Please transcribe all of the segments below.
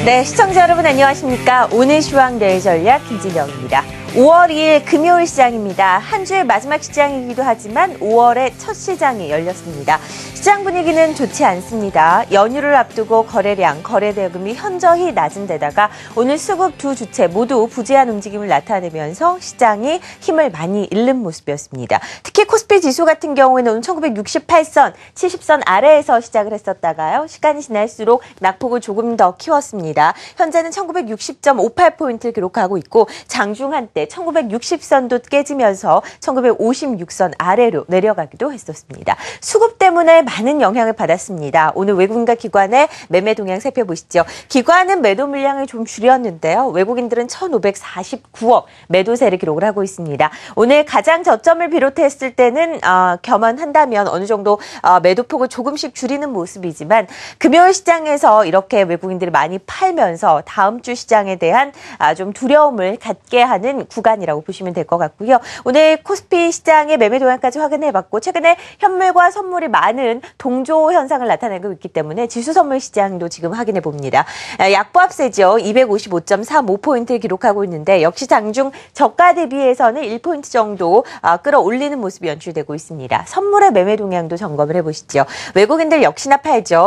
네, 시청자 여러분 안녕하십니까? 오늘 시황대의 전략 김진영입니다. 5월 2일 금요일 시장입니다. 한 주의 마지막 시장이기도 하지만 5월의 첫 시장이 열렸습니다. 시장 분위기는 좋지 않습니다. 연휴를 앞두고 거래량, 거래대금이 현저히 낮은 데다가 오늘 수급 두 주체 모두 부재한 움직임을 나타내면서 시장이 힘을 많이 잃는 모습이었습니다. 특히 코스피 지수 같은 경우에는 오늘 1968선, 70선 아래에서 시작을 했었다가요. 시간이 지날수록 낙폭을 조금 더 키웠습니다. 현재는 1960.58포인트를 기록하고 있고 장중 한때 1960선도 깨지면서 1956선 아래로 내려가기도 했었습니다. 수급 때문에 많은 영향을 받았습니다. 오늘 외국인과 기관의 매매 동향 살펴보시죠. 기관은 매도 물량을 좀 줄였는데요. 외국인들은 1,549억 매도세를 기록을 하고 있습니다. 오늘 가장 저점을 비롯했을 때는 겸한한다면 어느 정도 매도폭을 조금씩 줄이는 모습이지만 금요일 시장에서 이렇게 외국인들이 많이 팔면서 다음 주 시장에 대한 좀 두려움을 갖게 하는 구간이라고 보시면 될 것 같고요. 오늘 코스피 시장의 매매 동향까지 확인해봤고 최근에 현물과 선물이 많은 동조 현상을 나타내고 있기 때문에 지수 선물 시장도 지금 확인해 봅니다. 약보합세죠. 255.35포인트를 기록하고 있는데 역시 장중 저가 대비해서는 1포인트 정도 끌어올리는 모습이 연출되고 있습니다. 선물의 매매 동향도 점검을 해보시죠. 외국인들 역시나 팔죠.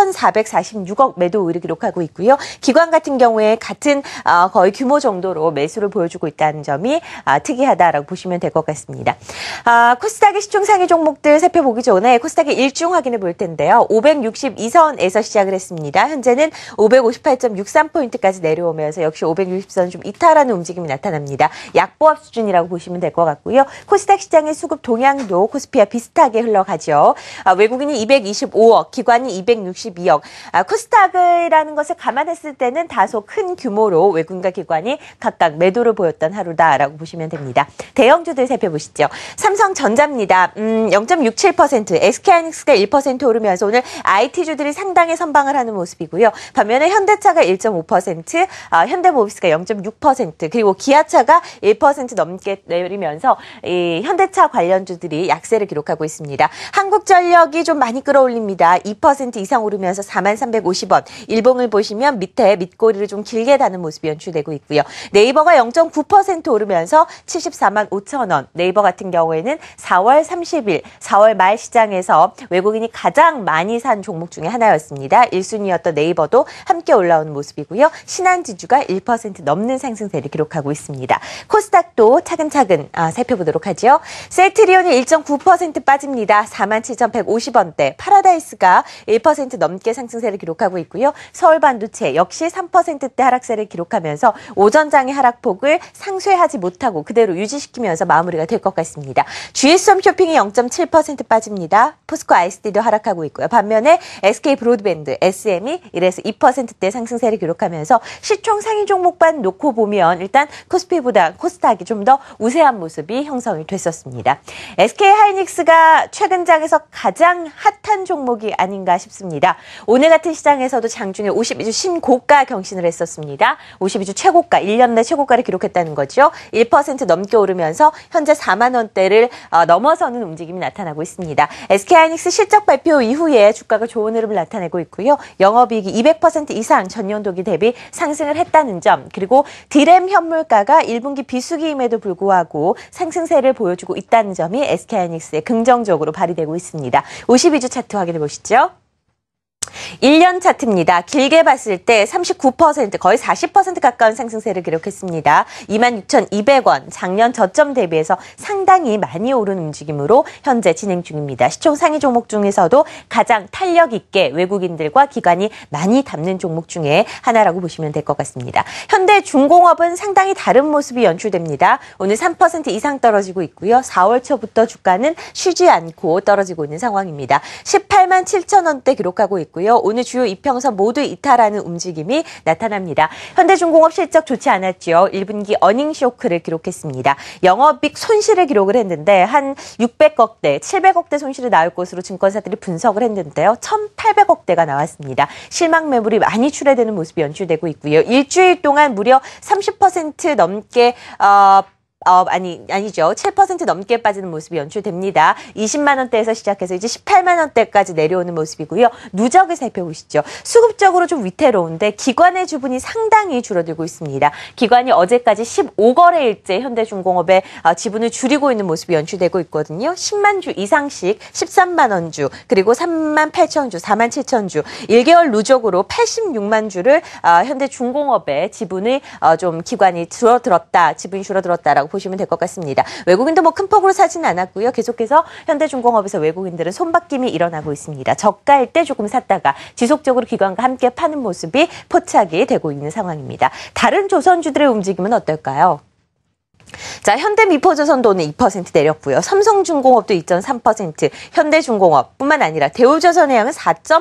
3,446억 매도 우위를 기록하고 있고요. 기관 같은 경우에 같은 거의 규모 정도로 매수를 보여주고 있다는 점이 특이하다라고 보시면 될 것 같습니다. 코스닥의 시총 상위 종목들 살펴보기 전에 코스닥의 일중 확인해 볼 텐데요. 562선에서 시작을 했습니다. 현재는 558.63포인트까지 내려오면서 역시 560선 좀 이탈하는 움직임이 나타납니다. 약보합 수준이라고 보시면 될 것 같고요. 코스닥 시장의 수급 동향도 코스피와 비슷하게 흘러가죠. 외국인이 225억, 기관이 262억. 코스닥이라는 것을 감안했을 때는 다소 큰 규모로 외국인과 기관이 각각 매도를 보였던 하루다라고 보시면 됩니다. 대형주들 살펴보시죠. 삼성전자입니다. 0.67%, SK하이닉스가 1% 오르면서 오늘 IT주들이 상당히 선방을 하는 모습이고요. 반면에 현대차가 1.5%, 현대모비스가 0.6%, 그리고 기아차가 1% 넘게 내리면서 이 현대차 관련주들이 약세를 기록하고 있습니다. 한국전력이 좀 많이 끌어올립니다. 2% 이상 오르면서 4350원. 일봉을 보시면 밑에 밑꼬리를 좀 길게 다는 모습이 연출되고 있고요. 네이버가 0.9% 오르면서 74만 5천 원. 네이버 같은 경우에는 4월 30일, 4월 말 시장에서 외국인이 가장 많이 산 종목 중에 하나였습니다. 1순위였던 네이버도 함께 올라오는 모습이고요. 신한지주가 1% 넘는 상승세를 기록하고 있습니다. 코스닥도 차근차근 살펴보도록 하죠. 셀트리온이 1.9% 빠집니다. 47,150원대. 파라다이스가 1% 넘게 상승세를 기록하고 있고요. 서울반도체 역시 3%대 하락세를 기록하면서 오전장의 하락폭을 상쇄하지 못하고 그대로 유지시키면서 마무리가 될 것 같습니다. GSM 쇼핑이 0.7% 빠집니다. 포스코 ISD도 하락하고 있고요. 반면에 SK 브로드밴드, SM이 1에서 2%대 상승세를 기록하면서 시총 상위 종목만 놓고 보면 일단 코스피보다 코스닥이 좀 더 우세한 모습이 형성이 됐었습니다. SK하이닉스가 최근 장에서 가장 핫한 종목이 아닌가 싶습니다. 오늘 같은 시장에서도 장중에 52주 신고가 경신을 했었습니다. 52주 최고가, 1년 내 최고가를 기록했다는 거죠. 1% 넘게 오르면서 현재 4만 원대를 넘어서는 움직임이 나타나고 있습니다. SK하이닉스 실적 발표 이후에 주가가 좋은 흐름을 나타내고 있고요. 영업이익이 200% 이상 전년도기 대비 상승을 했다는 점, 그리고 디램 현물가가 1분기 비수기임에도 불구하고 상승세를 보여주고 있다는 점이 SK하이닉스에 긍정적으로 발휘되고 있습니다. 52주 차트 확인해 보시죠. 1년 차트입니다. 길게 봤을 때 39%, 거의 40% 가까운 상승세를 기록했습니다. 26,200원, 작년 저점 대비해서 상당히 많이 오른 움직임으로 현재 진행 중입니다. 시총 상위 종목 중에서도 가장 탄력 있게 외국인들과 기관이 많이 담는 종목 중에 하나라고 보시면 될 것 같습니다. 현대중공업은 상당히 다른 모습이 연출됩니다. 오늘 3% 이상 떨어지고 있고요. 4월 초부터 주가는 쉬지 않고 떨어지고 있는 상황입니다. 18만 7천 원대 기록하고 있고요. 오늘 주요 이평선 모두 이탈하는 움직임이 나타납니다. 현대중공업 실적 좋지 않았죠. 1분기 어닝 쇼크를 기록했습니다. 영업이익 손실을 기록을 했는데 한 600억대, 700억대 손실이 나올 것으로 증권사들이 분석을 했는데요. 1,800억대가 나왔습니다. 실망 매물이 많이 출회되는 모습이 연출되고 있고요. 일주일 동안 무려 30% 넘게 아니죠. 7% 넘게 빠지는 모습이 연출됩니다. 20만 원대에서 시작해서 이제 18만 원대까지 내려오는 모습이고요. 누적을 살펴보시죠. 수급적으로 좀 위태로운데 기관의 주분이 상당히 줄어들고 있습니다. 기관이 어제까지 15거래일째 현대중공업의 지분을 줄이고 있는 모습이 연출되고 있거든요. 10만 주 이상씩 13만 원 주, 그리고 3만 8천 주, 4만 7천 주, 1개월 누적으로 86만 주를 현대중공업의 지분을 좀 기관이 지분이 줄어들었다라고 보시면 될 것 같습니다. 외국인도 뭐 큰 폭으로 사지는 않았고요. 계속해서 현대중공업에서 외국인들은 손바뀜이 일어나고 있습니다. 저가일 때 조금 샀다가 지속적으로 기관과 함께 파는 모습이 포착이 되고 있는 상황입니다. 다른 조선주들의 움직임은 어떨까요? 자, 현대미포조선도 오늘 2% 내렸고요. 삼성중공업도 2.3%, 현대중공업뿐만 아니라 대우조선해양은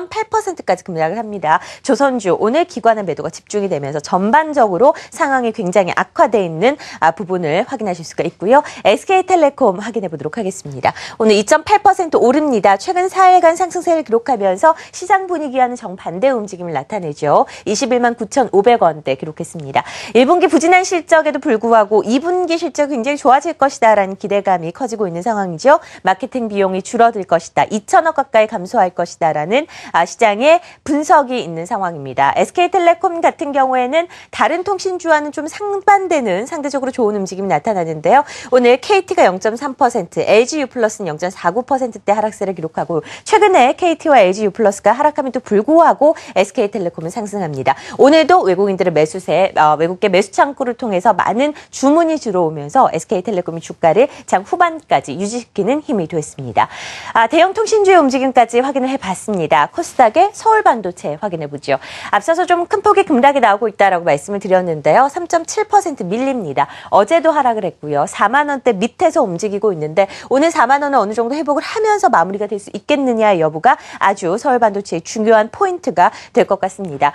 4.8%까지 급락을 합니다. 조선주 오늘 기관의 매도가 집중이 되면서 전반적으로 상황이 굉장히 악화되어 있는 부분을 확인하실 수가 있고요. SK텔레콤 확인해 보도록 하겠습니다. 오늘 2.8% 오릅니다. 최근 4일간 상승세를 기록하면서 시장 분위기와는 정반대의 움직임을 나타내죠. 21만 9,500원대 기록했습니다. 1분기 부진한 실적에도 불구하고 2분기 실적이 굉장히 좋아질 것이다라는 기대감이 커지고 있는 상황이죠. 마케팅 비용이 줄어들 것이다. 2천억 가까이 감소할 것이다라는 시장의 분석이 있는 상황입니다. SK텔레콤 같은 경우에는 다른 통신주와는 좀 상반되는 상대적으로 좋은 움직임이 나타나는데요. 오늘 KT가 0.3%, LG유플러스는 0.49%대 하락세를 기록하고 최근에 KT와 LG유플러스가 하락함에도 불구하고 SK텔레콤은 상승합니다. 오늘도 외국인들의 매수세, 외국계 매수 창구를 통해서 많은 주문이 들어오면서 SK텔레콤이 주가를 장 후반까지 유지시키는 힘이 됐습니다. 대형 통신주의 움직임까지 확인을 해봤습니다. 코스닥의 서울반도체 확인해보죠. 앞서서 좀 큰 폭의 급락이 나오고 있다라고 말씀을 드렸는데요. 3.7% 밀립니다. 어제도 하락을 했고요. 4만 원대 밑에서 움직이고 있는데 오늘 4만 원은 어느 정도 회복을 하면서 마무리가 될 수 있겠느냐의 여부가 아주 서울반도체의 중요한 포인트가 될 것 같습니다.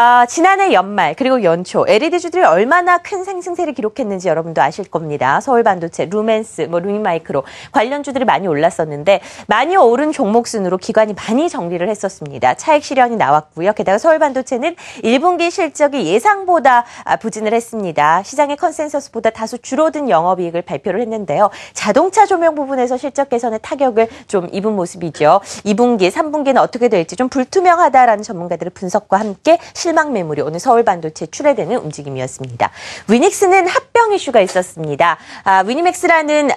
지난해 연말 그리고 연초 LED주들이 얼마나 큰 상승세를 기록했는지 여러분도 아실 겁니다. 서울반도체, 루멘스, 루미마이크로 관련주들이 많이 올랐었는데 많이 오른 종목 순으로 기관이 많이 정리를 했었습니다. 차익 실현이 나왔고요. 게다가 서울반도체는 1분기 실적이 예상보다 부진을 했습니다. 시장의 컨센서스보다 다소 줄어든 영업이익을 발표를 했는데요. 자동차 조명 부분에서 실적 개선에 타격을 좀 입은 모습이죠. 2분기, 3분기는 어떻게 될지 좀 불투명하다라는 전문가들의 분석과 함께 실망 매물이 오늘 서울반도체에 출회되는 움직임이었습니다. 위닉스는 합병 이슈가 있었습니다. 위니맥스라는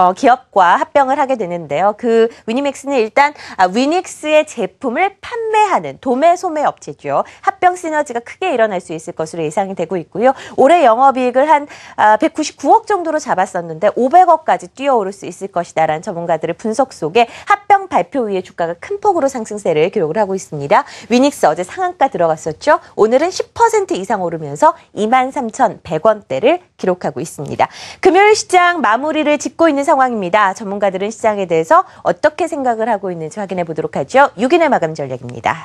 기업과 합병을 하게 되는데요. 그 위니맥스는 일단 위닉스의 제품을 판매하는 도매 소매 업체죠. 합병 시너지가 크게 일어날 수 있을 것으로 예상이 되고 있고요. 올해 영업이익을 한 199억 정도로 잡았었는데 500억까지 뛰어오를 수 있을 것이다라는 전문가들의 분석 속에 합병 발표 후에 주가가 큰 폭으로 상승세를 기록을 하고 있습니다. 위닉스 어제 상한가 들어갔었죠. 오늘은 10% 이상 오르면서 23,100원대를 기록하고 있습니다. 금요일 시장 마무리를 짓고 있는 상황입니다. 전문가들은 시장에 대해서 어떻게 생각을 하고 있는지 확인해 보도록 하죠. 6인의 마감 전략입니다.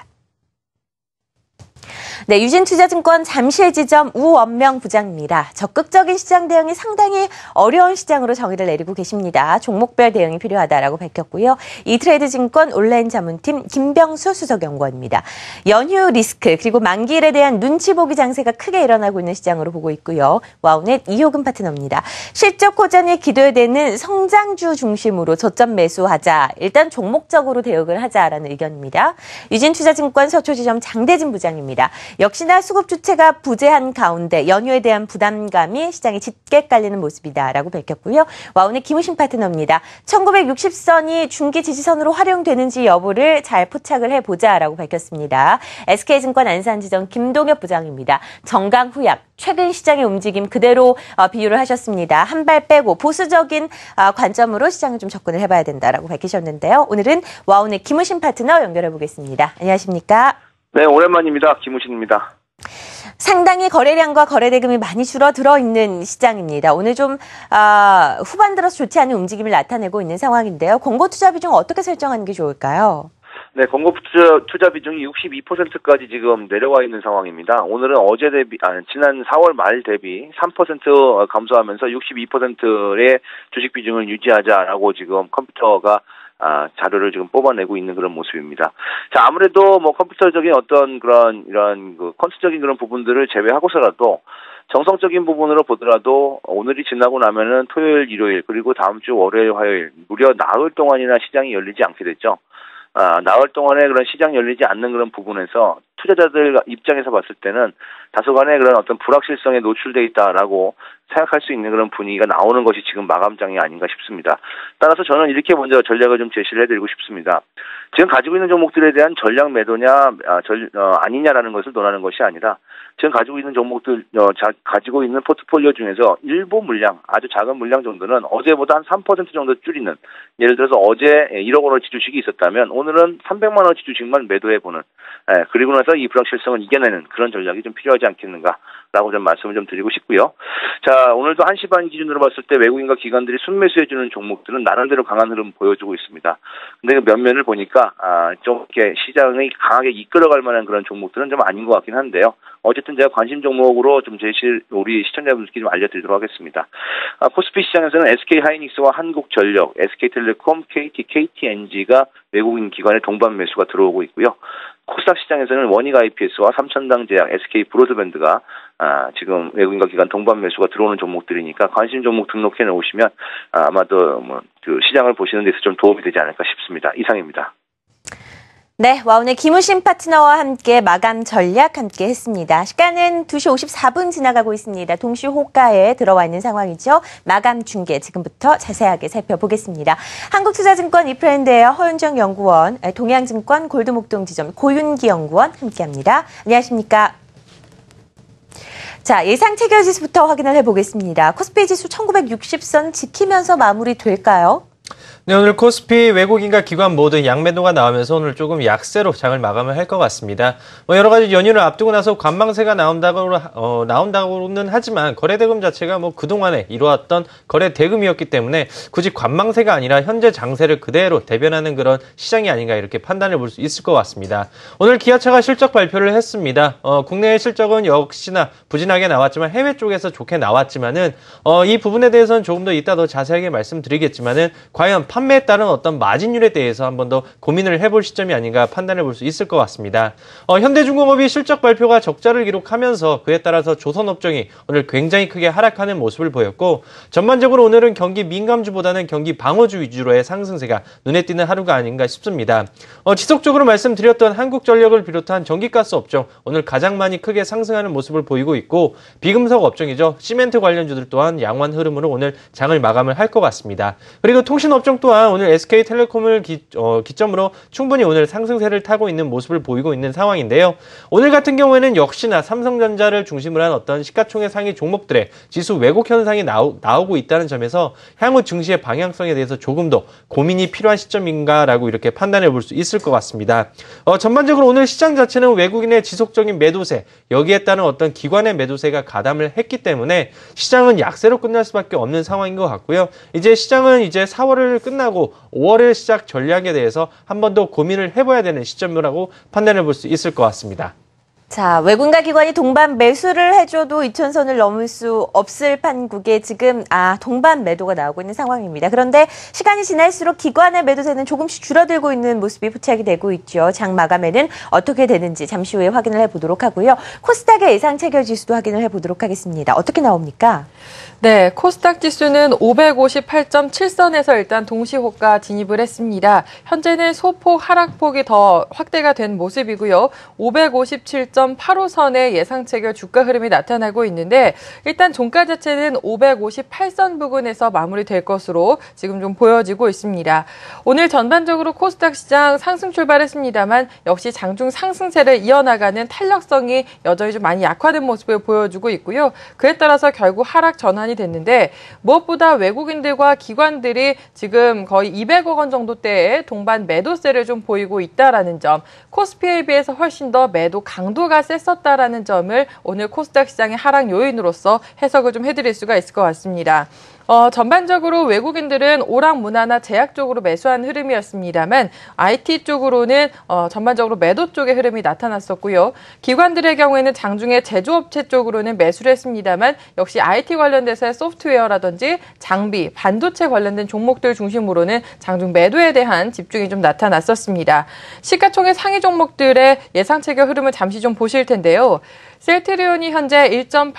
네, 유진투자증권 잠실지점 우원명 부장입니다. 적극적인 시장 대응이 상당히 어려운 시장으로 정의를 내리고 계십니다. 종목별 대응이 필요하다라고 밝혔고요. 이트레이드증권 온라인 자문팀 김병수 수석연구원입니다. 연휴 리스크 그리고 만기일에 대한 눈치 보기 장세가 크게 일어나고 있는 시장으로 보고 있고요. 와우넷 이효금 파트너입니다. 실적 호전이 기대되는 성장주 중심으로 저점 매수하자. 일단 종목적으로 대응을 하자라는 의견입니다. 유진투자증권 서초지점 장대진 부장입니다. 역시나 수급 주체가 부재한 가운데 연휴에 대한 부담감이 시장에 짙게 깔리는 모습이다라고 밝혔고요. 와우넷 김우신 파트너입니다. 1960선이 중기 지지선으로 활용되는지 여부를 잘 포착을 해보자라고 밝혔습니다. SK증권 안산지점 김동엽 부장입니다. 정강후약 최근 시장의 움직임 그대로 비유를 하셨습니다. 한 발 빼고 보수적인 관점으로 시장을 좀 접근을 해봐야 된다라고 밝히셨는데요. 오늘은 와우넷 김우신 파트너 연결해 보겠습니다. 안녕하십니까? 네, 오랜만입니다. 김우신입니다. 상당히 거래량과 거래대금이 많이 줄어들어 있는 시장입니다. 오늘 좀 후반 들어서 좋지 않은 움직임을 나타내고 있는 상황인데요. 공고 투자 비중 어떻게 설정하는 게 좋을까요? 네, 공고 투자 비중이 62%까지 지금 내려와 있는 상황입니다. 오늘은 지난 4월 말 대비 3% 감소하면서 62%의 주식 비중을 유지하자라고 지금 컴퓨터가 자료를 지금 뽑아내고 있는 그런 모습입니다. 자, 아무래도 뭐 컴퓨터적인 어떤 이런 컨셉적인 그런 부분들을 제외하고서라도 정성적인 부분으로 보더라도 오늘이 지나고 나면은 토요일, 일요일, 그리고 다음 주 월요일, 화요일 무려 나흘 동안이나 시장이 열리지 않게 됐죠. 나흘 동안에 그런 시장 열리지 않는 그런 부분에서 투자자들 입장에서 봤을 때는 다소간의 그런 어떤 불확실성에 노출돼 있다라고 생각할 수 있는 그런 분위기가 나오는 것이 지금 마감장이 아닌가 싶습니다. 따라서 저는 이렇게 먼저 전략을 좀 제시를 해드리고 싶습니다. 지금 가지고 있는 종목들에 대한 전략 매도냐, 아니냐라는 것을 논하는 것이 아니라 지금 가지고 있는 종목들, 가지고 있는 포트폴리오 중에서 일부 물량, 아주 작은 물량 정도는 어제보다 한 3% 정도 줄이는, 예를 들어서 어제 1억 원어치 주식이 있었다면 오늘은 300만 원어치 주식만 매도해보는, 그리고 나서 이 불확실성을 이겨내는 그런 전략이 좀 필요하지 않겠는가라고 좀 말씀을 좀 드리고 싶고요. 자, 오늘도 1시 반 기준으로 봤을 때 외국인과 기관들이 순매수해주는 종목들은 나름대로 강한 흐름 보여주고 있습니다. 근데 그 면면을 보니까, 좀 이렇게 시장을 강하게 이끌어갈 만한 그런 종목들은 좀 아닌 것 같긴 한데요. 어쨌든 제가 관심 종목으로 좀 우리 시청자분들께 좀 알려드리도록 하겠습니다. 코스피 시장에서는 SK하이닉스와 한국전력, SK텔레콤, KTNG가 외국인 기관의 동반 매수가 들어오고 있고요. 코스닥 시장에서는 원익IPS와 삼천당제약, SK브로드밴드가 지금 외국인과 기관 동반 매수가 들어오는 종목들이니까 관심 종목 등록해 놓으시면 아마도 그 시장을 보시는 데서 좀 도움이 되지 않을까 싶습니다. 이상입니다. 네, 오늘 김우신 파트너와 함께 마감 전략 함께 했습니다. 시간은 2시 54분 지나가고 있습니다. 동시 호가에 들어와 있는 상황이죠. 마감 중계 지금부터 자세하게 살펴보겠습니다. 한국투자증권 이프랜드의 허윤정 연구원, 동양증권 골드목동지점 고윤기 연구원 함께합니다. 안녕하십니까? 자, 예상 체결지수부터 확인을 해보겠습니다. 코스피 지수 1960선 지키면서 마무리될까요? 네, 오늘 코스피 외국인과 기관 모두 양매도가 나오면서 오늘 조금 약세로 장을 마감을 할 것 같습니다. 여러 가지 연휴를 앞두고 나서 관망세가 나온다고는 하지만 거래대금 자체가 그동안에 이루었던 거래대금이었기 때문에 굳이 관망세가 아니라 현재 장세를 그대로 대변하는 그런 시장이 아닌가 이렇게 판단을 볼 수 있을 것 같습니다. 오늘 기아차가 실적 발표를 했습니다. 국내의 실적은 역시나 부진하게 나왔지만 해외 쪽에서 좋게 나왔지만은 이 부분에 대해서는 조금 더 이따 더 자세하게 말씀드리겠지만은 과연 판매에 따른 어떤 마진율에 대해서 한 번 더 고민을 해볼 시점이 아닌가 판단해 볼 수 있을 것 같습니다. 현대중공업이 실적 발표가 적자를 기록하면서 그에 따라서 조선업종이 오늘 굉장히 크게 하락하는 모습을 보였고 전반적으로 오늘은 경기 민감주보다는 경기 방어주 위주로의 상승세가 눈에 띄는 하루가 아닌가 싶습니다. 지속적으로 말씀드렸던 한국전력을 비롯한 전기가스 업종 오늘 가장 많이 크게 상승하는 모습을 보이고 있고 비금속 업종이죠. 시멘트 관련주들 또한 양호한 흐름으로 오늘 장을 마감을 할 것 같습니다. 그리고 통신업종 또한 오늘 SK텔레콤을 기점으로 충분히 오늘 상승세를 타고 있는 모습을 보이고 있는 상황인데요. 오늘 같은 경우에는 역시나 삼성전자를 중심으로 한 어떤 시가총액 상위 종목들의 지수 왜곡 현상이 나오고 있다는 점에서 향후 증시의 방향성에 대해서 조금 더 고민이 필요한 시점인가라고 이렇게 판단해 볼 수 있을 것 같습니다. 전반적으로 오늘 시장 자체는 외국인의 지속적인 매도세, 여기에 따른 어떤 기관의 매도세가 가담을 했기 때문에 시장은 약세로 끝날 수밖에 없는 상황인 것 같고요. 이제 시장은 이제 4월을 끝나고 5월의 시작 전략에 대해서 한 번 더 고민을 해봐야 되는 시점이라고 판단해 볼 수 있을 것 같습니다. 자, 외국인과 기관이 동반 매수를 해줘도 2천선을 넘을 수 없을 판국에 지금 동반 매도가 나오고 있는 상황입니다. 그런데 시간이 지날수록 기관의 매도세는 조금씩 줄어들고 있는 모습이 포착이 되고 있죠. 장 마감에는 어떻게 되는지 잠시 후에 확인을 해보도록 하고요. 코스닥의 예상 체결 지수도 확인을 해보도록 하겠습니다. 어떻게 나옵니까? 네, 코스닥 지수는 558.7선에서 일단 동시호가 진입을 했습니다. 현재는 소폭 하락폭이 더 확대가 된 모습이고요. 557.85선의 예상 체결 주가 흐름이 나타나고 있는데 일단 종가 자체는 558선 부근에서 마무리될 것으로 지금 좀 보여지고 있습니다. 오늘 전반적으로 코스닥 시장 상승 출발했습니다만 역시 장중 상승세를 이어나가는 탄력성이 여전히 좀 많이 약화된 모습을 보여주고 있고요. 그에 따라서 결국 하락 전환이 됐는데 무엇보다 외국인들과 기관들이 지금 거의 200억 원 정도대의 동반 매도세를 좀 보이고 있다라는 점, 코스피에 비해서 훨씬 더 매도 강도가 셌었다라는 점을 오늘 코스닥 시장의 하락 요인으로서 해석을 좀 해드릴 수가 있을 것 같습니다. 전반적으로 외국인들은 오락문화나 제약 쪽으로 매수한 흐름이었습니다만 IT 쪽으로는 전반적으로 매도 쪽의 흐름이 나타났었고요. 기관들의 경우에는 장중에 제조업체 쪽으로는 매수를 했습니다만 역시 IT 관련돼서의 소프트웨어라든지 장비, 반도체 관련된 종목들 중심으로는 장중 매도에 대한 집중이 좀 나타났었습니다. 시가총액 상위 종목들의 예상 체결 흐름을 잠시 좀 보실 텐데요. 셀트리온이 현재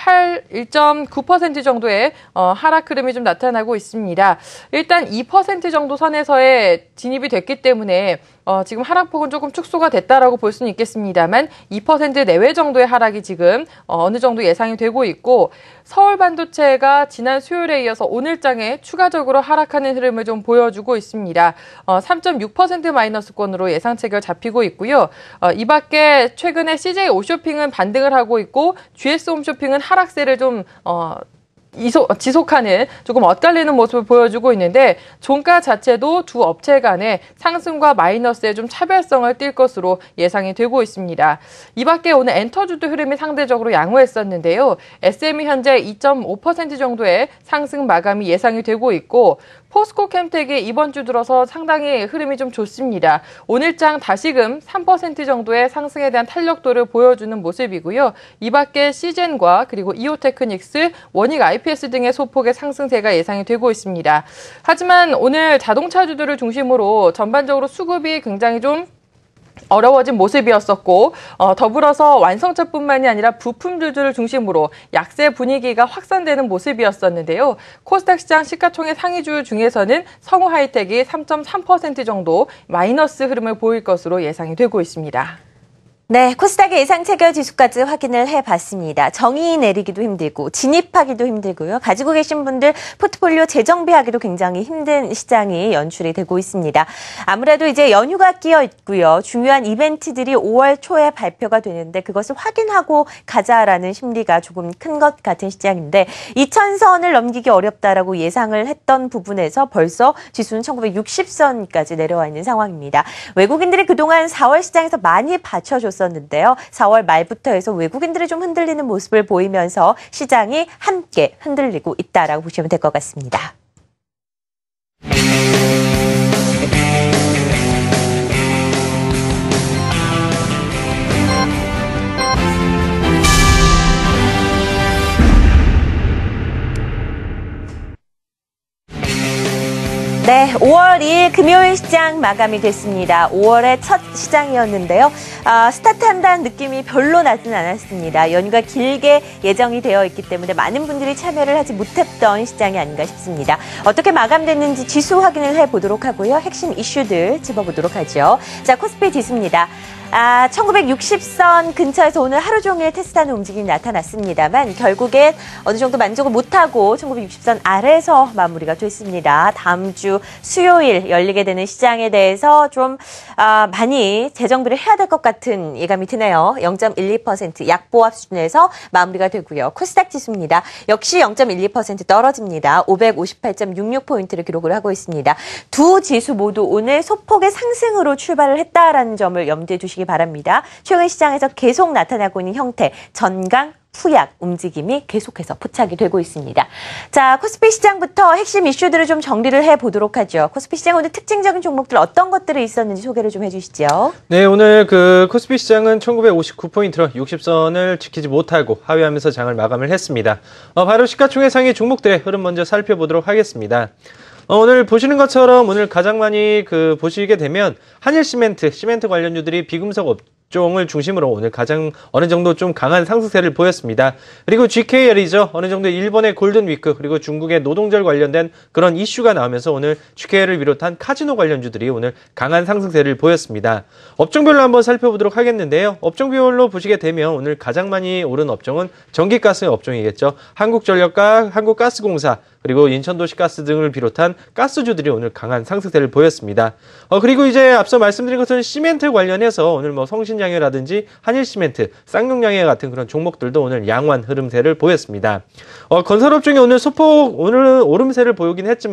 1.9% 정도의 하락 흐름이 좀 나타나고 있습니다. 일단 2% 정도 선에서의 진입이 됐기 때문에 지금 하락폭은 조금 축소가 됐다라고 볼 수는 있겠습니다만 2% 내외 정도의 하락이 지금 어느 정도 예상이 되고 있고 서울반도체가 지난 수요일에 이어서 오늘장에 추가적으로 하락하는 흐름을 좀 보여주고 있습니다. 3.6% 마이너스권으로 예상 체결 잡히고 있고요. 이 밖에 최근에 CJ 홈쇼핑은 반등을 하고 있고 GS 홈쇼핑은 하락세를 좀 지속하는 조금 엇갈리는 모습을 보여주고 있는데 종가 자체도 두 업체 간의 상승과 마이너스의 좀 차별성을 띌 것으로 예상이 되고 있습니다. 이 밖에 오늘 엔터주도 흐름이 상대적으로 양호했었는데요. SM이 현재 2.5% 정도의 상승 마감이 예상이 되고 있고 포스코캠텍이 이번 주 들어서 상당히 흐름이 좀 좋습니다. 오늘장 다시금 3% 정도의 상승에 대한 탄력도를 보여주는 모습이고요. 이 밖에 시젠과 그리고 이오테크닉스, 원익 IPS 등의 소폭의 상승세가 예상이 되고 있습니다. 하지만 오늘 자동차주들을 중심으로 전반적으로 수급이 굉장히 좀 어려워진 모습이었었고 더불어서 완성차뿐만이 아니라 부품주들을 중심으로 약세 분위기가 확산되는 모습이었었는데요. 코스닥 시장 시가총액 상위주 중에서는 성우하이텍이 3.3% 정도 마이너스 흐름을 보일 것으로 예상이 되고 있습니다. 네, 코스닥의 예상 체결 지수까지 확인을 해봤습니다. 정의 내리기도 힘들고 진입하기도 힘들고요. 가지고 계신 분들 포트폴리오 재정비하기도 굉장히 힘든 시장이 연출이 되고 있습니다. 아무래도 이제 연휴가 끼어 있고요. 중요한 이벤트들이 5월 초에 발표가 되는데 그것을 확인하고 가자라는 심리가 조금 큰 것 같은 시장인데 2000선을 넘기기 어렵다라고 예상을 했던 부분에서 벌써 지수는 1960선까지 내려와 있는 상황입니다. 외국인들이 그동안 4월 시장에서 많이 받쳐줬었는데요. 4월 말부터 해서 외국인들이 좀 흔들리는 모습을 보이면서 시장이 함께 흔들리고 있다라고 보시면 될 것 같습니다. 네, 5월 2일 금요일 시장 마감이 됐습니다. 5월의 첫 시장이었는데요. 스타트한다는 느낌이 별로 나진 않았습니다. 연휴가 길게 예정이 되어 있기 때문에 많은 분들이 참여를 하지 못했던 시장이 아닌가 싶습니다. 어떻게 마감됐는지 지수 확인을 해보도록 하고요. 핵심 이슈들 짚어보도록 하죠. 자, 코스피 지수입니다. 1960선 근처에서 오늘 하루 종일 테스트하는 움직임이 나타났습니다만 결국엔 어느 정도 만족을 못하고 1960선 아래에서 마무리가 됐습니다. 다음 주 수요일 열리게 되는 시장에 대해서 좀 많이 재정비를 해야 될 것 같은 예감이 드네요. 0.12% 약보합 수준에서 마무리가 되고요. 코스닥 지수입니다. 역시 0.12% 떨어집니다. 558.66포인트를 기록을 하고 있습니다. 두 지수 모두 오늘 소폭의 상승으로 출발을 했다라는 점을 염두에 두시기 바랍니다. 최근 시장에서 계속 나타나고 있는 형태, 전강, 후약 움직임이 계속해서 포착이 되고 있습니다. 자, 코스피 시장부터 핵심 이슈들을 좀 정리를 해보도록 하죠. 코스피 시장 오늘 특징적인 종목들 어떤 것들이 있었는지 소개를 좀 해주시죠. 네, 오늘 코스피 시장은 1959포인트로 60선을 지키지 못하고 하회하면서 장을 마감을 했습니다. 바로 시가총액 상위 종목들의 흐름 먼저 살펴보도록 하겠습니다. 오늘 보시는 것처럼 오늘 가장 많이 보시게 되면 한일시멘트, 시멘트 관련주들이 비금속 업종을 중심으로 오늘 가장 어느 정도 좀 강한 상승세를 보였습니다. 그리고 GKL이죠. 어느 정도 일본의 골든위크 그리고 중국의 노동절 관련된 그런 이슈가 나오면서 오늘 GKL을 비롯한 카지노 관련주들이 오늘 강한 상승세를 보였습니다. 업종별로 한번 살펴보도록 하겠는데요. 업종별로 보시게 되면 오늘 가장 많이 오른 업종은 전기가스 업종이겠죠. 한국전력과 한국가스공사 그리고 인천도시가스 등을 비롯한 가스주들이 오늘 강한 상승세를 보였습니다. 그리고 이제 앞서 말씀드린 것처럼 시멘트 관련해서 오늘 성신양해라든지 한일시멘트, 쌍용양해 같은 그런 종목들도 오늘 양호한 흐름세를 보였습니다. 건설업종이 오늘 소폭 오늘은 오름세를 보이긴 했지만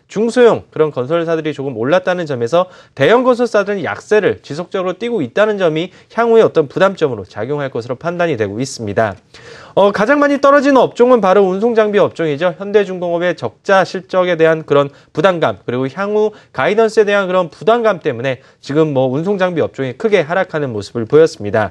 중소형 그런 건설사들이 조금 올랐다는 점에서 대형 건설사들은 약세를 지속적으로 띠고 있다는 점이 향후에 어떤 부담점으로 작용할 것으로 판단이 되고 있습니다. 가장 많이 떨어지는 업종은 바로 운송장비 업종이죠. 현대중공업의 적자 실적에 대한 그런 부담감, 그리고 향후 가이던스에 대한 그런 부담감 때문에 지금 운송장비 업종이 크게 하락하는 모습을 보였습니다.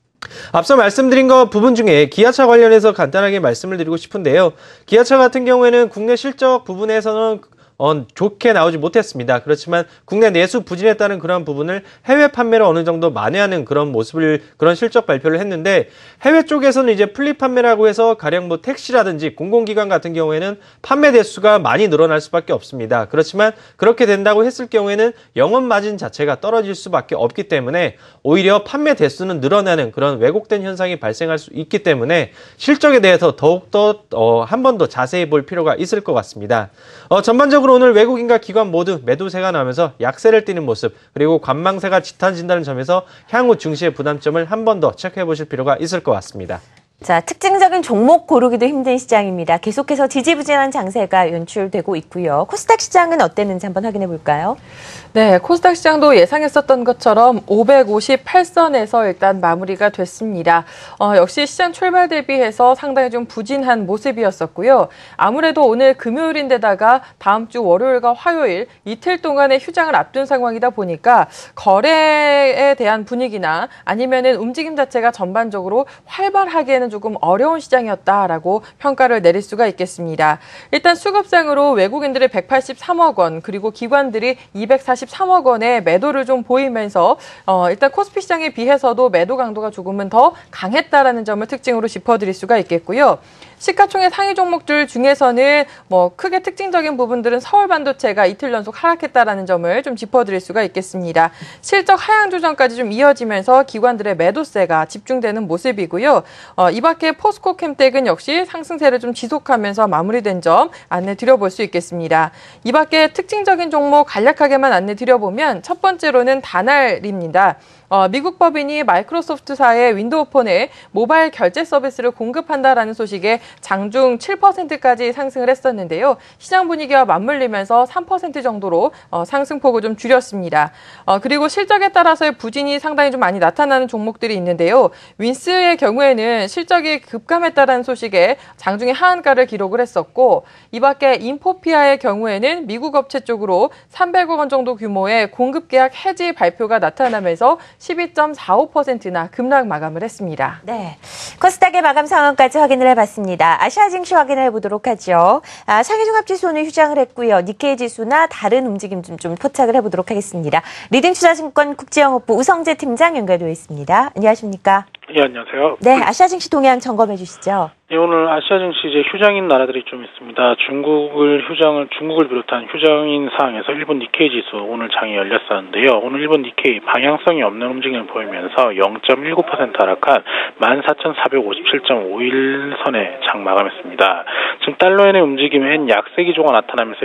앞서 말씀드린 것 부분 중에 기아차 관련해서 간단하게 말씀을 드리고 싶은데요. 기아차 같은 경우에는 국내 실적 부분에서는 좋게 나오지 못했습니다. 그렇지만 국내 내수 부진에 따른 그런 부분을 해외 판매를 어느 정도 만회하는 그런 그런 실적 발표를 했는데, 해외 쪽에서는 이제 플립 판매라고 해서 가령 택시라든지 공공기관 같은 경우에는 판매 대수가 많이 늘어날 수밖에 없습니다. 그렇지만 그렇게 된다고 했을 경우에는 영업 마진 자체가 떨어질 수밖에 없기 때문에 오히려 판매 대수는 늘어나는 그런 왜곡된 현상이 발생할 수 있기 때문에 실적에 대해서 더욱더 한 번 더 자세히 볼 필요가 있을 것 같습니다. 전반적으로 오늘 외국인과 기관 모두 매도세가 나오면서 약세를 띠는 모습, 그리고 관망세가 짙어진다는 점에서 향후 증시의 부담점을 한 번 더 체크해 보실 필요가 있을 것 같습니다. 자, 특징적인 종목 고르기도 힘든 시장입니다. 계속해서 지지부진한 장세가 연출되고 있고요. 코스닥 시장은 어땠는지 한번 확인해 볼까요? 네, 코스닥 시장도 예상했었던 것처럼 558선에서 일단 마무리가 됐습니다. 역시 시장 출발 대비해서 상당히 좀 부진한 모습이었었고요. 아무래도 오늘 금요일인데다가 다음 주 월요일과 화요일 이틀 동안의 휴장을 앞둔 상황이다 보니까 거래에 대한 분위기나 아니면은 움직임 자체가 전반적으로 활발하게는 조금 어려운 시장이었다라고 평가를 내릴 수가 있겠습니다. 일단 수급상으로 외국인들의 183억 원, 그리고 기관들이 243억 원의 매도를 좀 보이면서 일단 코스피 시장에 비해서도 매도 강도가 조금은 더 강했다라는 점을 특징으로 짚어드릴 수가 있겠고요. 시가총액 상위 종목들 중에서는 크게 특징적인 부분들은 서울반도체가 이틀 연속 하락했다라는 점을 좀 짚어드릴 수가 있겠습니다. 실적 하향 조정까지 좀 이어지면서 기관들의 매도세가 집중되는 모습이고요. 이 밖에 포스코 캠텍은 역시 상승세를 좀 지속하면서 마무리된 점 안내 드려볼 수 있겠습니다. 이 밖에 특징적인 종목 간략하게만 안내 드려보면 첫 번째로는 다날입니다. 미국 법인이 마이크로소프트사의 윈도우 폰에 모바일 결제 서비스를 공급한다라는 소식에 장중 7%까지 상승을 했었는데요. 시장 분위기와 맞물리면서 3% 정도로 상승폭을 좀 줄였습니다. 그리고 실적에 따라서의 부진이 상당히 좀 많이 나타나는 종목들이 있는데요. 윈스의 경우에는 실적이 급감했다라는 소식에 장중에 하한가를 기록을 했었고, 이 밖에 인포피아의 경우에는 미국 업체 쪽으로 300억 원 정도 규모의 공급 계약 해지 발표가 나타나면서 12.45%나 급락 마감을 했습니다. 네, 코스닥의 마감 상황까지 확인을 해봤습니다. 아시아 증시 확인을 해보도록 하죠. 상해 종합지수는 휴장을 했고요. 니케이 지수나 다른 움직임 좀 포착을 해보도록 하겠습니다. 리딩투자증권 국제영업부 우성재 팀장 연결되어 있습니다. 안녕하십니까? 예, 안녕하세요. 네, 아시아 증시 동향 점검해 주시죠. 예, 오늘 아시아 증시 이제 휴장인 나라들이 좀 있습니다. 중국을 비롯한 휴장인 상황에서 일본 니케이 지수 오늘 장이 열렸었는데요. 오늘 일본 니케이 방향성이 없는 움직임을 보이면서 0.19% 하락한 14,457.51선에 장 마감했습니다. 지금 달러엔의 움직임엔 약세 기조가 나타나면서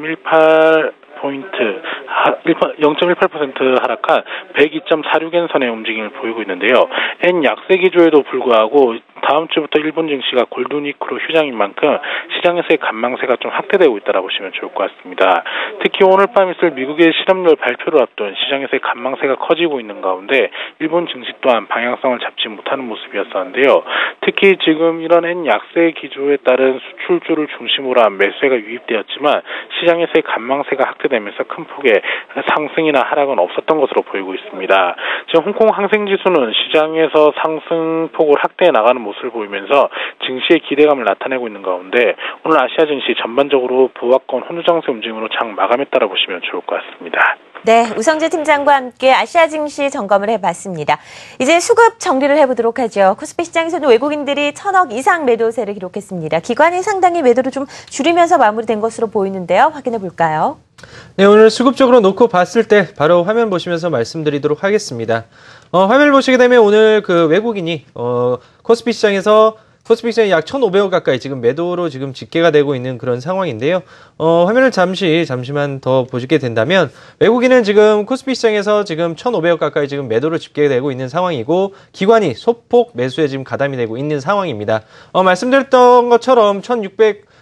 0.18% 하락한 102.46엔선의 움직임을 보이고 있는데요. 엔 약세 기조에도 불구하고 다음 주부터 일본 증시가 골든위크로 휴장인 만큼 시장에서의 관망세가 좀 확대되고 있다고 보시면 좋을 것 같습니다. 특히 오늘 밤 있을 미국의 실업률 발표를 앞둔 시장에서의 관망세가 커지고 있는 가운데 일본 증시 또한 방향성을 잡지 못하는 모습이었었는데요. 특히 지금 이런 엔 약세 기조에 따른 수출주를 중심으로 한 매수세가 유입되었지만 시장에서의 관망세가 확대되면서 큰 폭의 상승이나 하락은 없었던 것으로 보이고 있습니다. 지금 홍콩 항생지수는 시장에서 상승폭을 확대해 나가는 모습을 보이면서 증시의 기대감을 나타내고 있는 가운데 오늘 아시아 증시 전반적으로 보합권 혼조장세 움직임으로 장 마감했다고 보시면 좋을 것 같습니다. 네, 우성재 팀장과 함께 아시아 증시 점검을 해봤습니다. 이제 수급 정리를 해보도록 하죠. 코스피 시장에서는 외국인들이 1,000억 이상 매도세를 기록했습니다. 기관이 상당히 매도를 좀 줄이면서 마무리된 것으로 보이는데요. 확인해 볼까요? 네, 오늘 수급적으로 놓고 봤을 때 바로 화면 보시면서 말씀드리도록 하겠습니다. 화면을 보시게 되면 오늘 그 외국인이 코스피 시장이 약 1,500억 가까이 지금 매도로 지금 집계가 되고 있는 그런 상황인데요. 화면을 잠시만 더 보시게 된다면 외국인은 지금 코스피 시장에서 지금 1,500억 가까이 지금 매도로 집계되고 있는 상황이고 기관이 소폭 매수에 지금 가담이 되고 있는 상황입니다. 말씀드렸던 것처럼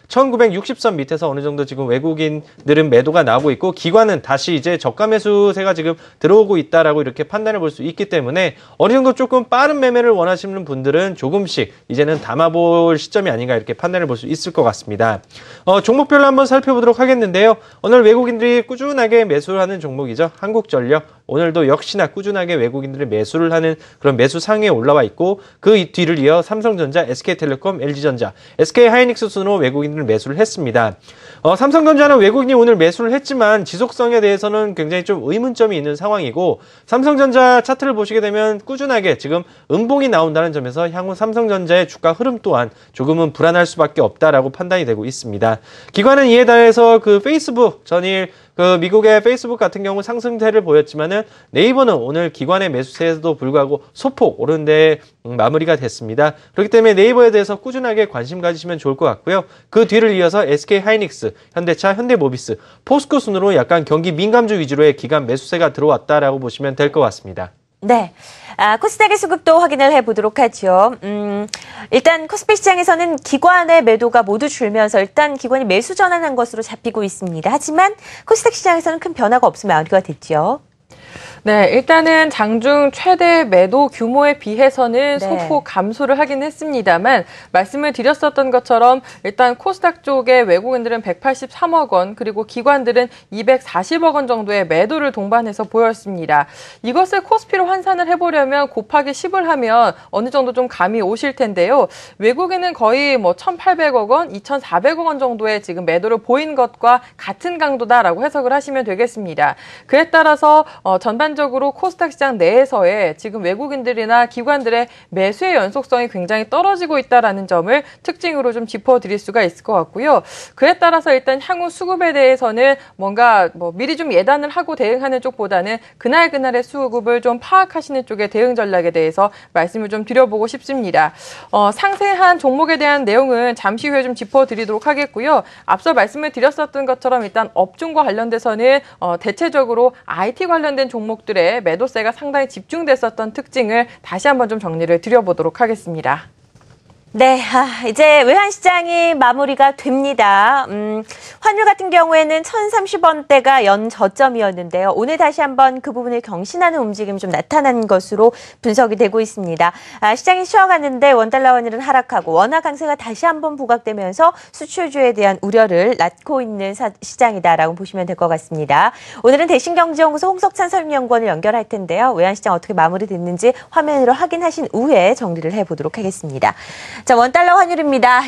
1960선 밑에서 어느 정도 지금 외국인들은 매도가 나오고 있고 기관은 다시 이제 저가 매수세가 지금 들어오고 있다라고 이렇게 판단해 볼 수 있기 때문에 어느 정도 조금 빠른 매매를 원하시는 분들은 조금씩 이제는 담아볼 시점이 아닌가 이렇게 판단해 볼 수 있을 것 같습니다. 종목별로 한번 살펴보도록 하겠는데요. 오늘 외국인들이 꾸준하게 매수를 하는 종목이죠. 한국전력. 오늘도 역시나 꾸준하게 외국인들이 매수를 하는 그런 매수 상위에 올라와 있고 그 뒤를 이어 삼성전자, SK텔레콤, LG전자, SK하이닉스 순으로 외국인들 매수를 했습니다. 삼성전자는 외국인이 오늘 매수를 했지만 지속성에 대해서는 굉장히 좀 의문점이 있는 상황이고 삼성전자 차트를 보시게 되면 꾸준하게 지금 음봉이 나온다는 점에서 향후 삼성전자의 주가 흐름 또한 조금은 불안할 수밖에 없다라고 판단이 되고 있습니다. 기관은 이에 대해서 그 페이스북 전일 미국의 페이스북 같은 경우 상승세를 보였지만은 네이버는 오늘 기관의 매수세에도 불구하고 소폭 오른 데 마무리가 됐습니다. 그렇기 때문에 네이버에 대해서 꾸준하게 관심 가지시면 좋을 것 같고요. 그 뒤를 이어서 SK하이닉스, 현대차, 현대모비스, 포스코 순으로 약간 경기 민감주 위주로의 기관 매수세가 들어왔다라고 보시면 될 것 같습니다. 네. 코스닥의 수급도 확인을 해보도록 하죠. 일단 코스피 시장에서는 기관의 매도가 모두 줄면서 일단 기관이 매수 전환한 것으로 잡히고 있습니다. 하지만 코스닥 시장에서는 큰 변화가 없으면 마무리가 됐죠. 네, 일단은 장중 최대 매도 규모에 비해서는 네. 소폭 감소를 하긴 했습니다만 말씀을 드렸었던 것처럼 일단 코스닥 쪽에 외국인들은 183억 원 그리고 기관들은 240억 원 정도의 매도를 동반해서 보였습니다. 이것을 코스피로 환산을 해보려면 곱하기 10을 하면 어느 정도 좀 감이 오실 텐데요. 외국인은 거의 1,800억 원, 2,400억 원 정도의 지금 매도를 보인 것과 같은 강도다라고 해석을 하시면 되겠습니다. 그에 따라서 전반적으로 코스닥 시장 내에서의 지금 외국인들이나 기관들의 매수의 연속성이 굉장히 떨어지고 있다는 점을 특징으로 좀 짚어드릴 수가 있을 것 같고요. 그에 따라서 일단 향후 수급에 대해서는 뭔가 미리 좀 예단을 하고 대응하는 쪽보다는 그날그날의 수급을 좀 파악하시는 쪽의 대응 전략에 대해서 말씀을 좀 드려보고 싶습니다. 상세한 종목에 대한 내용은 잠시 후에 좀 짚어드리도록 하겠고요. 앞서 말씀을 드렸었던 것처럼 일단 업종과 관련돼서는 대체적으로 IT 관련된 종목들의 매도세가 상당히 집중됐었던 특징을 다시 한번 좀 정리를 드려보도록 하겠습니다. 네, 이제 외환시장이 마무리가 됩니다. 환율 같은 경우에는 1,030원대가 연 저점이었는데요. 오늘 다시 한번 그 부분을 경신하는 움직임이 좀 나타난 것으로 분석이 되고 있습니다. 시장이 쉬어갔는데 원달러 환율은 하락하고 원화 강세가 다시 한번 부각되면서 수출주에 대한 우려를 낳고 있는 시장이다라고 보시면 될 것 같습니다. 오늘은 대신경제연구소 홍석찬 설명위원을 연결할 텐데요. 외환시장 어떻게 마무리됐는지 화면으로 확인하신 후에 정리를 해보도록 하겠습니다. 자, 원달러 환율입니다.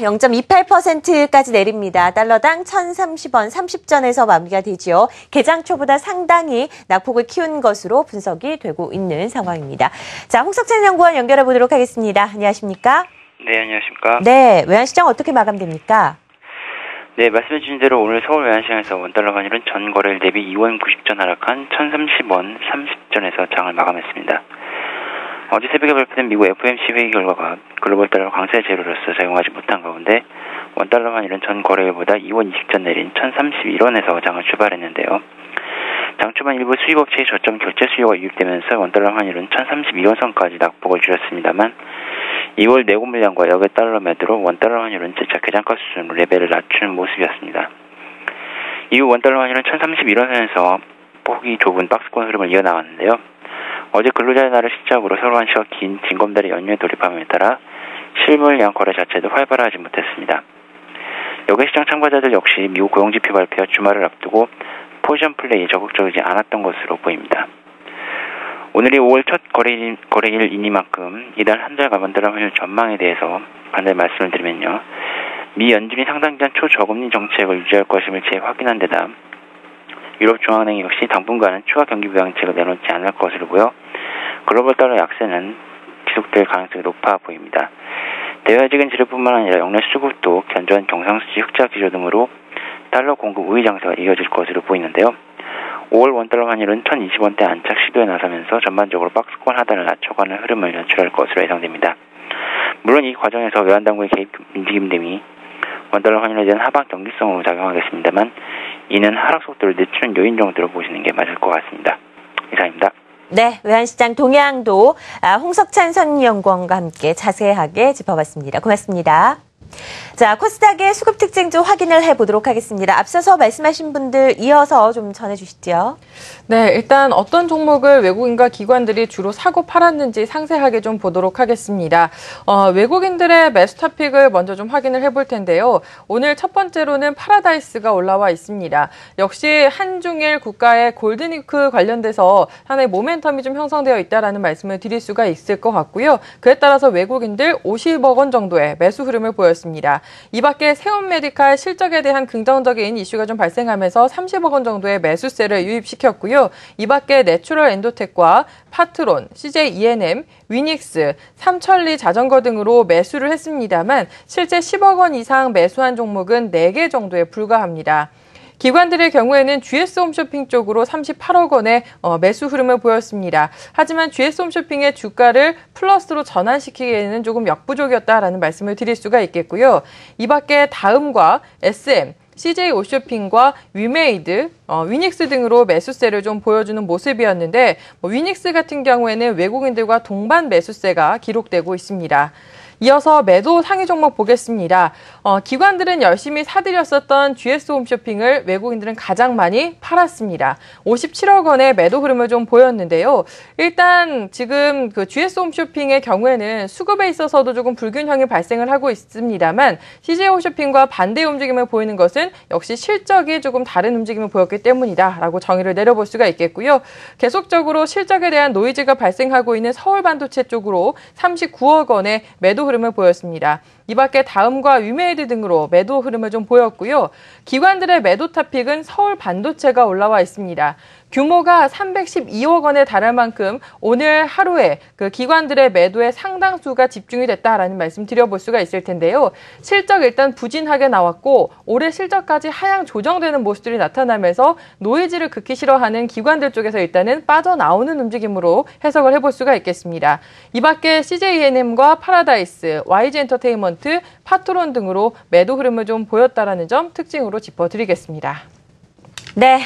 0.28%까지 내립니다. 달러당 1,030원 30전에서 마무리가 되지요. 개장 초보다 상당히 낙폭을 키운 것으로 분석이 되고 있는 상황입니다. 자, 홍석찬 연구원 연결해 보도록 하겠습니다. 안녕하십니까? 네, 안녕하십니까? 네, 외환시장 어떻게 마감됩니까? 네, 말씀해 주신 대로 오늘 서울 외환시장에서 원달러 환율은 전 거래일 대비 2원 90전 하락한 1,030원 30전에서 장을 마감했습니다. 어제 새벽에 발표된 미국 FOMC 회의 결과가 글로벌 달러 강세 재료로서 작용하지 못한 가운데 원달러 환율은 전 거래일보다 2원 20전 내린 1,031원에서 장을 출발했는데요. 장 초반 일부 수입업체의 저점 결제 수요가 유입되면서 원달러 환율은 1,032원 선까지 낙폭을 줄였습니다만 2월 내고 물량과 역외 달러 매도로 원달러 환율은 재차 개장가 수준으로 레벨을 낮추는 모습이었습니다. 이후 원달러 환율은 1,031원선에서 폭이 좁은 박스권 흐름을 이어나갔는데요. 어제 근로자의 날을 시작으로 서로 한시가 긴 징검다리 연휴에 돌입함에 따라 실물량 거래 자체도 활발하지 못했습니다. 역외시장 참가자들 역시 미국 고용지표 발표와 주말을 앞두고 포지션 플레이에 적극적이지 않았던 것으로 보입니다. 오늘이 5월 첫 거래일이니만큼 이달 한 달간 원달러 환율 전망에 대해서 간단히 말씀을 드리면요. 미 연준이 상당 기간 초저금리 정책을 유지할 것임을 재확인한 데다 유럽중앙은행 역시 당분간은 추가 경기 부양책을 내놓지 않을 것으로 보여 글로벌 달러 약세는 지속될 가능성이 높아 보입니다. 대외적인 지표뿐만 아니라 역내 수급도 견조한 경상수지 흑자 기조 등으로 달러 공급 우위 장세가 이어질 것으로 보이는데요. 5월 원달러 환율은 1,020원대 안착 시도에 나서면서 전반적으로 박스권 하단을 낮춰가는 흐름을 연출할 것으로 예상됩니다. 물론 이 과정에서 외환당국의 개입 움직임 등이 원달러 환율에 대한 하방 경직성으로 작용하겠습니다만 이는 하락 속도를 늦추는 요인 정도로 보시는 게 맞을 것 같습니다. 이상입니다. 네, 외환시장 동향도 홍석찬 선연구원과 함께 자세하게 짚어봤습니다. 고맙습니다. 자, 코스닥의 수급 특징 좀 확인을 해보도록 하겠습니다. 앞서서 말씀하신 분들 이어서 좀 전해주시죠. 네, 일단 어떤 종목을 외국인과 기관들이 주로 사고 팔았는지 상세하게 좀 보도록 하겠습니다. 외국인들의 매수 토픽을 먼저 좀 확인을 해볼 텐데요. 오늘 첫 번째로는 파라다이스가 올라와 있습니다. 역시 한중일 국가의 골든위크 관련돼서 상당히 모멘텀이 좀 형성되어 있다는 말씀을 드릴 수가 있을 것 같고요. 그에 따라서 외국인들 50억 원 정도의 매수 흐름을 보였습니다. 이 밖에 세온메디칼 실적에 대한 긍정적인 이슈가 좀 발생하면서 30억 원 정도의 매수세를 유입시켰고요. 이 밖에 내추럴 엔도텍과 파트론, CJ E&M, 위닉스, 삼천리 자전거 등으로 매수를 했습니다만 실제 10억 원 이상 매수한 종목은 4개 정도에 불과합니다. 기관들의 경우에는 GS 홈쇼핑 쪽으로 38억 원의 매수 흐름을 보였습니다. 하지만 GS 홈쇼핑의 주가를 플러스로 전환시키기에는 조금 역부족이었다라는 말씀을 드릴 수가 있겠고요. 이 밖에 다음과 SM, CJ 오쇼핑과 위메이드, 위닉스 등으로 매수세를 좀 보여주는 모습이었는데 위닉스 같은 경우에는 외국인들과 동반 매수세가 기록되고 있습니다. 이어서 매도 상위 종목 보겠습니다. 기관들은 열심히 사들였었던 GS 홈쇼핑을 외국인들은 가장 많이 팔았습니다. 57억 원의 매도 흐름을 좀 보였는데요. 일단 지금 그 GS 홈쇼핑의 경우에는 수급에 있어서도 조금 불균형이 발생을 하고 있습니다만 CJ 홈쇼핑과 반대의 움직임을 보이는 것은 역시 실적이 조금 다른 움직임을 보였기 때문이다라고 정의를 내려볼 수가 있겠고요. 계속적으로 실적에 대한 노이즈가 발생하고 있는 서울반도체 쪽으로 39억 원의 매도 흐름을 보였습니다. 이 밖에 다음과 위메이드 등으로 매도 흐름을 좀 보였고요. 기관들의 매도 토픽은 서울 반도체가 올라와 있습니다. 규모가 312억 원에 달할 만큼 오늘 하루에 그 기관들의 매도에 상당수가 집중이 됐다라는 말씀 드려볼 수가 있을 텐데요. 실적 일단 부진하게 나왔고 올해 실적까지 하향 조정되는 모습들이 나타나면서 노이즈를 극히 싫어하는 기관들 쪽에서 일단은 빠져나오는 움직임으로 해석을 해볼 수가 있겠습니다. 이 밖에 CJ E&M과 파라다이스, YG 엔터테인먼트, 파트론 등으로 매도 흐름을 좀 보였다라는 점 특징으로 짚어드리겠습니다. 네,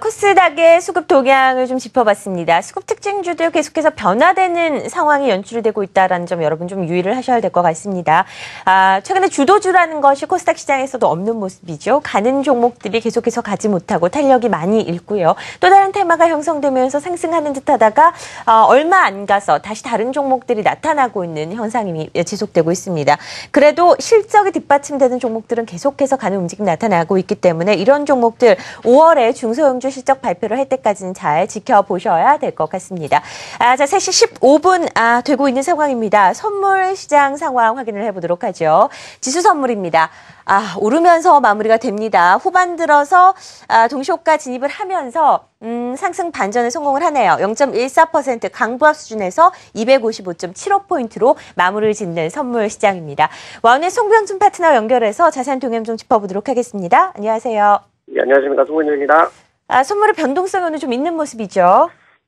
코스닥의 수급 동향을 좀 짚어봤습니다. 수급 특징주들 계속해서 변화되는 상황이 연출이 되고 있다는 점 여러분 좀 유의를 하셔야 될 것 같습니다. 최근에 주도주라는 것이 코스닥 시장에서도 없는 모습이죠. 가는 종목들이 계속해서 가지 못하고 탄력이 많이 잃고요. 또 다른 테마가 형성되면서 상승하는 듯하다가 얼마 안 가서 다시 다른 종목들이 나타나고 있는 현상이 지속되고 있습니다. 그래도 실적이 뒷받침되는 종목들은 계속해서 가는 움직임이 나타나고 있기 때문에 이런 종목들 5월에 중소형주 실적 발표를 할 때까지는 잘 지켜보셔야 될 것 같습니다. 자, 3시 15분 되고 있는 상황입니다. 선물 시장 상황 확인을 해보도록 하죠. 지수 선물입니다. 오르면서 마무리가 됩니다. 후반 들어서 동시호가 진입을 하면서 상승 반전에 성공을 하네요. 0.14% 강보합 수준에서 255.75포인트로 마무리를 짓는 선물 시장입니다. 와운의 송병준 파트너 연결해서 자세한 동향 좀 짚어보도록 하겠습니다. 안녕하세요. 네, 안녕하십니까. 송병준입니다. 선물의 변동성이 오늘 좀 있는 모습이죠?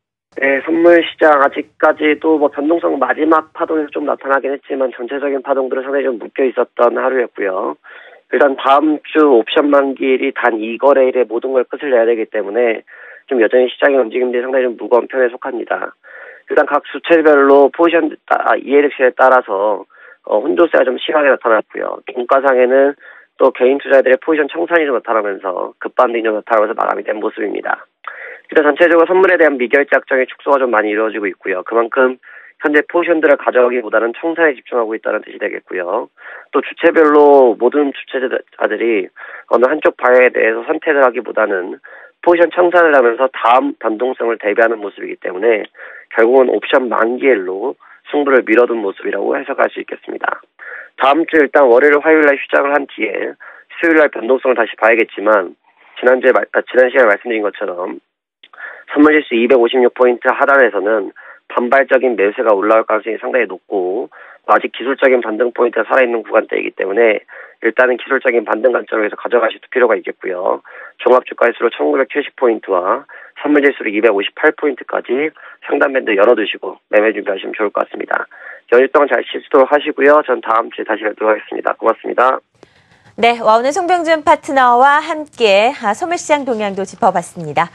네, 선물 시장 아직까지도 변동성 마지막 파동에서 좀 나타나긴 했지만 전체적인 파동들은 상당히 좀 묶여 있었던 하루였고요. 일단 다음 주 옵션 만기일이 단 2거래일에 모든 걸 끝을 내야 되기 때문에 좀 여전히 시장의 움직임들이 상당히 좀 무거운 편에 속합니다. 일단 각 주체별로 포지션 ELX에 따라서 혼조세가 좀 심하게 나타났고요. 종가상에는 또 개인 투자자들의 포지션 청산이 좀 나타나면서 급반등이 좀 나타나면서 마감이 된 모습입니다. 일단 전체적으로 선물에 대한 미결제 약정의 축소가 좀 많이 이루어지고 있고요. 그만큼 현재 포지션들을 가져가기보다는 청산에 집중하고 있다는 뜻이 되겠고요. 또 주체별로 모든 주체자들이 어느 한쪽 방향에 대해서 선택을 하기보다는 포지션 청산을 하면서 다음 변동성을 대비하는 모습이기 때문에 결국은 옵션 만기일로 승부를 밀어둔 모습이라고 해석할 수 있겠습니다. 다음 주 일단 월요일, 화요일날 휴장을 한 뒤에 수요일날 변동성을 다시 봐야겠지만 지난 시간에 말씀드린 것처럼 선물지수 256포인트 하단에서는 반발적인 매수가 올라올 가능성이 상당히 높고 아직 기술적인 반등 포인트가 살아있는 구간대이기 때문에 일단은 기술적인 반등 관점에서 가져가실 필요가 있겠고요. 종합주가지수로 1970포인트와 선물지수로 258포인트까지 상단밴드 열어두시고 매매 준비하시면 좋을 것 같습니다. 연휴 동안 잘 쉬도록 하시고요. 전 다음 주에 다시 뵙도록 하겠습니다. 고맙습니다. 네, 오늘 송병준 파트너와 함께 소매시장 동향도 짚어봤습니다.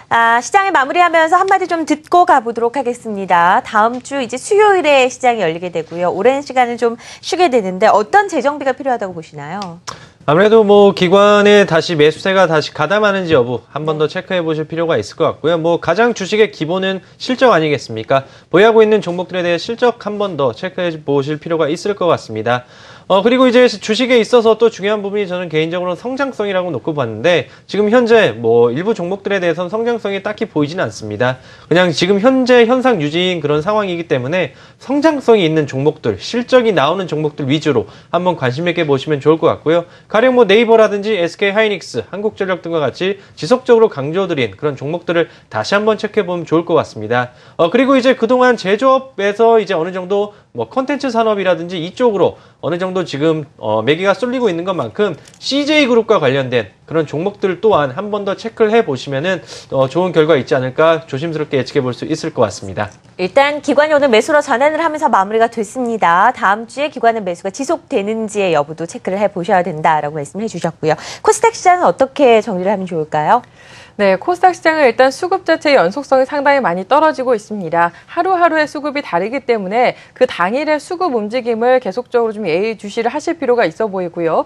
시장을 마무리하면서 한마디 좀 듣고 가보도록 하겠습니다. 다음 주 이제 수요일에 시장이 열리게 되고요. 오랜 시간을 좀 쉬게 되는데 어떤 재정비가 필요하다고 보시나요? 아무래도 뭐 기관에 다시 매수세가 다시 가담하는지 여부 한 번 더 체크해 보실 필요가 있을 것 같고요. 뭐 가장 주식의 기본은 실적 아니겠습니까? 보유하고 있는 종목들에 대해 실적 한 번 더 체크해 보실 필요가 있을 것 같습니다. 그리고 이제 주식에 있어서 또 중요한 부분이 저는 개인적으로 성장성이라고 놓고 봤는데 지금 현재 뭐 일부 종목들에 대해서는 성장성이 딱히 보이지는 않습니다. 그냥 지금 현재 현상 유지인 그런 상황이기 때문에 성장성이 있는 종목들, 실적이 나오는 종목들 위주로 한번 관심 있게 보시면 좋을 것 같고요. 가령 뭐 네이버라든지 SK하이닉스, 한국전력 등과 같이 지속적으로 강조드린 그런 종목들을 다시 한번 체크해보면 좋을 것 같습니다. 그리고 이제 그동안 제조업에서 이제 어느 정도 뭐 콘텐츠 산업이라든지 이쪽으로 어느 정도 지금 매기가 쏠리고 있는 것만큼 CJ그룹과 관련된 그런 종목들 또한 한 번 더 체크를 해보시면은 좋은 결과 있지 않을까 조심스럽게 예측해 볼 수 있을 것 같습니다. 일단 기관이 오늘 매수로 전환을 하면서 마무리가 됐습니다. 다음 주에 기관의 매수가 지속되는지의 여부도 체크를 해보셔야 된다라고 말씀해 주셨고요. 코스닥 시장은 어떻게 정리를 하면 좋을까요? 네, 코스닥 시장은 일단 수급 자체의 연속성이 상당히 많이 떨어지고 있습니다. 하루하루의 수급이 다르기 때문에 그 당일의 수급 움직임을 계속적으로 좀 예의주시를 하실 필요가 있어 보이고요.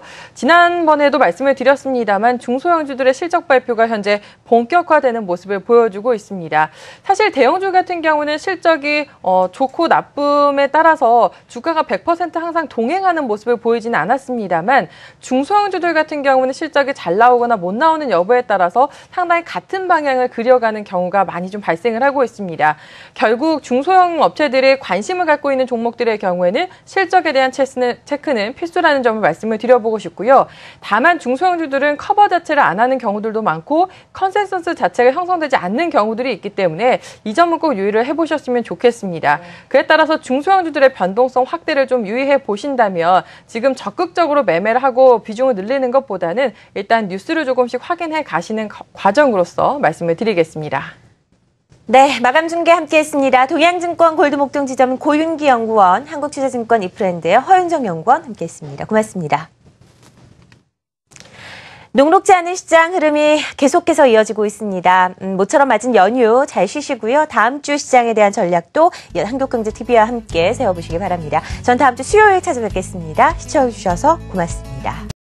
지난번에도 말씀을 드렸습니다만 중소형주들의 실적 발표가 현재 본격화되는 모습을 보여주고 있습니다. 사실 대형주 같은 경우는 실적이 좋고 나쁨에 따라서 주가가 100% 항상 동행하는 모습을 보이지는 않았습니다만 중소형주들 같은 경우는 실적이 잘 나오거나 못 나오는 여부에 따라서 상당히 같은 방향을 그려가는 경우가 많이 좀 발생을 하고 있습니다. 결국 중소형 업체들이 관심을 갖고 있는 종목들의 경우에는 실적에 대한 체크는 필수라는 점을 말씀을 드려보고 싶고요. 다만 중소형주들은 커버 자체를 안 하는 경우들도 많고 컨센서스 자체가 형성되지 않는 경우들이 있기 때문에 이 점은 꼭 유의를 해보셨으면 좋겠습니다. 그에 따라서 중소형주들의 변동성 확대를 좀 유의해 보신다면 지금 적극적으로 매매를 하고 비중을 늘리는 것보다는 일단 뉴스를 조금씩 확인해 가시는 과정으로서 말씀을 드리겠습니다. 네, 마감 중계 함께했습니다. 동양증권 골드목동지점 고윤기 연구원, 한국투자증권 이프랜드의 허윤정 연구원 함께했습니다. 고맙습니다. 녹록지 않은 시장 흐름이 계속해서 이어지고 있습니다. 모처럼 맞은 연휴 잘 쉬시고요. 다음 주 시장에 대한 전략도 한국경제TV와 함께 세워보시기 바랍니다. 전 다음 주 수요일 찾아뵙겠습니다. 시청해주셔서 고맙습니다.